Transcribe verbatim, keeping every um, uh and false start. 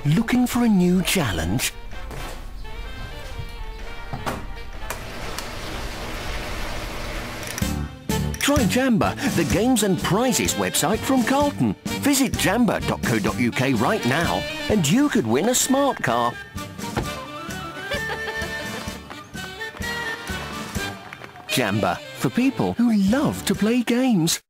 Looking for a new challenge? Try Jamba, the games and prizes website from Carlton. Visit jamba dot co dot U K right now and you could win a smart car. Jamba, for people who love to play games.